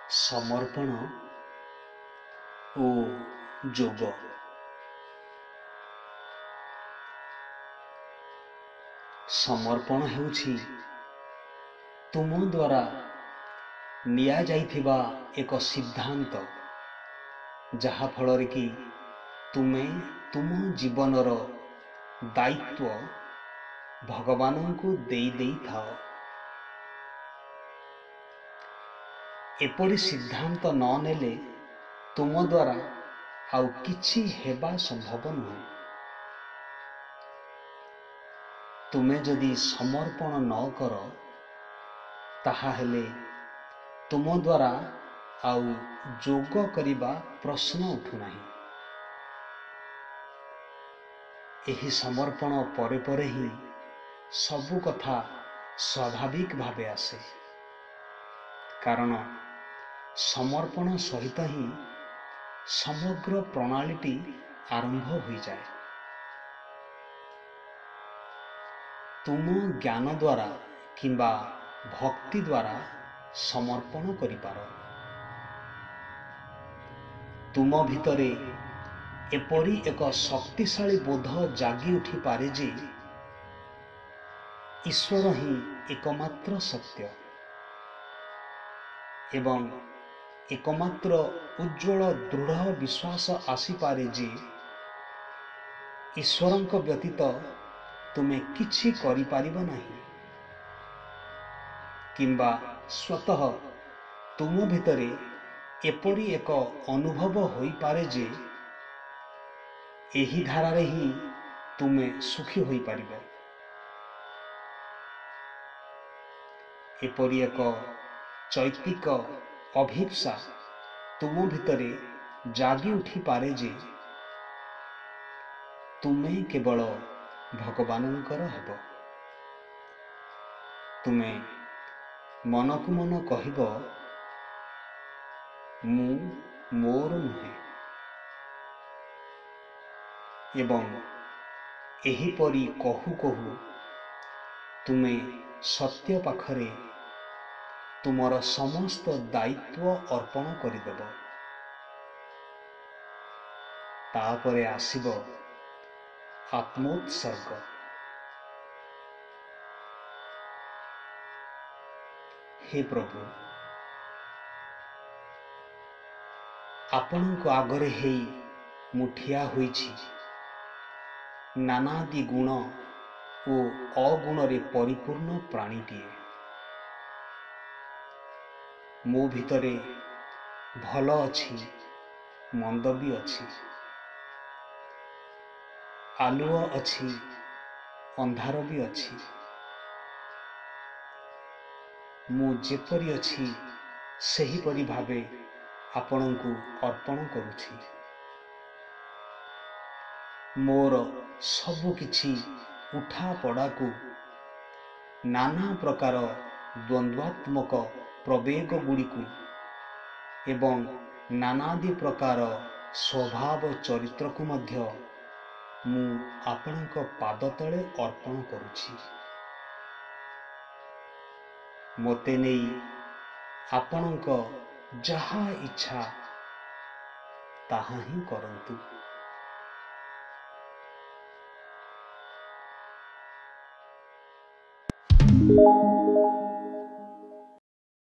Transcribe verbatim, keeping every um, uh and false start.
ସମର୍ପଣ ଓ ଯୋଗ। ସମର୍ପଣ ହେଉଛି ତୁମ ଦ୍ୱାରା ନିଆଯାଇଥିବା ଏକ ସିଦ୍ଧାନ୍ତ, ଯାହା ଫଳରେ କି ତୁମେ ତୁମ ଜୀବନର ଦାୟିତ୍ୱ ଭଗବାନଙ୍କୁ ଦେଇ ଦେଇଥାଅ। ଏପରି ସିଦ୍ଧାନ୍ତ ନ ନେଲେ ତୁମ ଦ୍ୱାରା ଆଉ କିଛି ହେବା ସମ୍ଭବ ନୁହେଁ। ତୁମେ ଯଦି ସମର୍ପଣ ନ କର, ତାହାହେଲେ ତୁମ ଦ୍ୱାରା ଆଉ ଯୋଗ କରିବା ପ୍ରଶ୍ନ ଉଠୁନାହିଁ। ଏହି ସମର୍ପଣ ପରେ ପରେ ହିଁ ସବୁ କଥା ସ୍ୱାଭାବିକ ଭାବେ ଆସେ, କାରଣ ସମର୍ପଣ ସହିତ ହିଁ ସମଗ୍ର ପ୍ରଣାଳୀଟି ଆରମ୍ଭ ହୋଇଯାଏ। ତୁମ ଜ୍ଞାନ ଦ୍ୱାରା କିମ୍ବା ଭକ୍ତି ଦ୍ୱାରା ସମର୍ପଣ କରିପାର। ତୁମ ଭିତରେ ଏପରି ଏକ ଶକ୍ତିଶାଳୀ ବୋଧ ଜାଗି ଉଠିପାରେ ଯେ ଈଶ୍ୱର ହିଁ ଏକମାତ୍ର ସତ୍ୟ ଏବଂ ଏକମାତ୍ର ଉଜ୍ଜ୍ୱଳ ଦୃଢ଼ ବିଶ୍ୱାସ ଆସିପାରେ ଯେ ଈଶ୍ୱରଙ୍କ ବ୍ୟତୀତ ତୁମେ କିଛି କରିପାରିବ ନାହିଁ, କିମ୍ବା ସ୍ୱତଃ ତୁମ ଭିତରେ ଏପରି ଏକ ଅନୁଭବ ହୋଇପାରେ ଯେ ଏହି ଧାରାରେ ହିଁ ତୁମେ ସୁଖୀ ହୋଇପାରିବ। ଏପରି ଏକ ଚୈତିକ ଅଭିପ୍ସା ତୁମ ଭିତରେ ଜାଗି ଉଠିପାରେ ଯେ ତୁମେ କେବଳ ଭଗବାନଙ୍କର ହେବ। ତୁମେ ମନକୁ ମନ କହିବ, ମୁଁ ମୋର ନୁହେଁ, ଏବଂ ଏହିପରି କହୁ କହୁ ତୁମେ ସତ୍ୟ ପାଖରେ ତୁମର ସମସ୍ତ ଦାୟିତ୍ୱ ଅର୍ପଣ କରିଦେବ। ତାପରେ ଆସିବ ଆତ୍ମୋତ୍ସର୍ଗ। ହେ ପ୍ରଭୁ, ଆପଣଙ୍କ ଆଗରେ ହେଇ ମୁଁ ଠିଆ ହୋଇଛି, ନାନାଦି ଗୁଣ ଓ ଅଗୁଣରେ ପରିପୂର୍ଣ୍ଣ ପ୍ରାଣୀଟିଏ। ମୋ ଭିତରେ ଭଲ ଅଛି, ମନ୍ଦ ବି ଅଛି, ଆଲୁଅ ଅଛି, ଅନ୍ଧାର ବି ଅଛି। ମୁଁ ଯେପରି ଅଛି ସେହିପରି ଭାବେ ଆପଣଙ୍କୁ ଅର୍ପଣ କରୁଛି। ମୋର ସବୁ କିଛି ଉଠାପଡ଼ାକୁ, ନାନା ପ୍ରକାର ଦ୍ୱନ୍ଦ୍ୱାତ୍ମକ ପ୍ରବେଗ ଗୁଡ଼ିକୁ ଏବଂ ନାନାଦି ପ୍ରକାର ସ୍ୱଭାବ ଚରିତ୍ରକୁ ମଧ୍ୟ ମୁଁ ଆପଣଙ୍କ ପାଦ ତଳେ ଅର୍ପଣ କରୁଛି। ମୋତେ ନେଇ ଆପଣଙ୍କ ଯାହା ଇଚ୍ଛା ତାହା ହିଁ କରନ୍ତୁ।